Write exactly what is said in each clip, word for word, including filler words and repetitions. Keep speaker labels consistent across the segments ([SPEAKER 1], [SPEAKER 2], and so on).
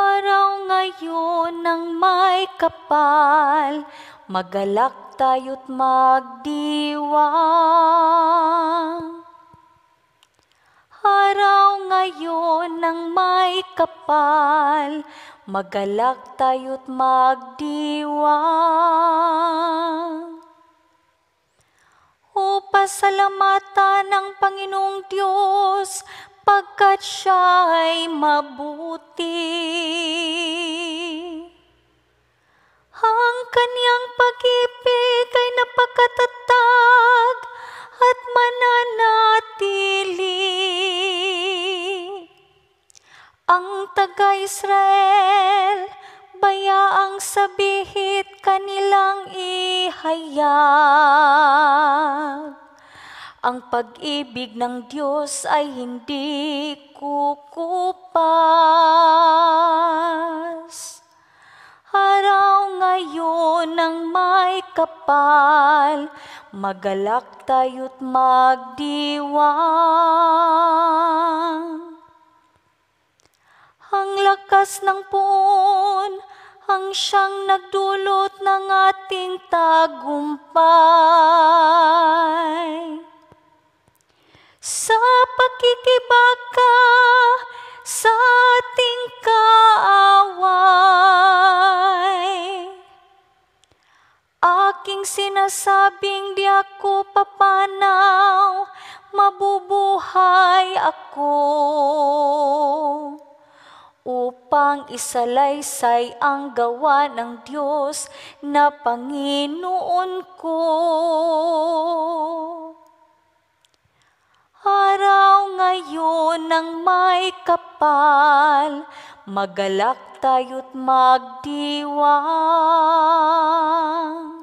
[SPEAKER 1] Araw ngayon ng may kapal, magalak tayo't magdiwang. Araw ngayon ng may kapal, magalak tayo't magdiwang. O pasalamatan ng Panginoong Diyos, pagkat siya'y mabuti. Ang kaniyang pag-ibig ay napakatatag at mananatili. Ang taga-Israel, bayaang sabihit kanilang ihayag. Ang pag-ibig ng Diyos ay hindi kukupas. Araw ngayon ng may kapal, magalak tayo't magdiwang. Ang lakas ng puon, ang siyang nagdulot ng ating tagumpay. Sa pakikibaka sa ating kaaway, aking sinasabing di ako papanaw, mabubuhay ako, upang isalaysay ang gawa ng Diyos na Panginoon ko. Araw ngayon ng may kapal, magalak tayo't magdiwang.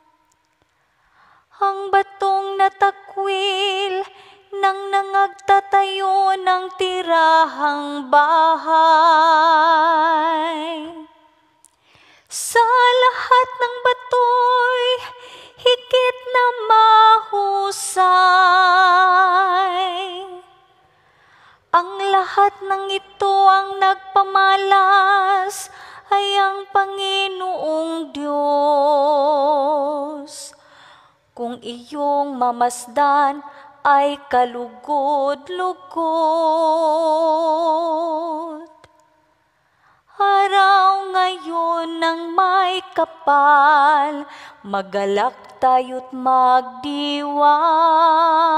[SPEAKER 1] Ang batong natakwil nang nangagtatayo ng tirahang bahay. Sa lahat ng bato'y higit na mahusay. Ang lahat ng ito ang nagpamalas ay ang Panginoong Diyos. Kung iyong mamasdan ay kalugod-lugod. Araw ngayon ng may kapal, magalak tayo't magdiwang.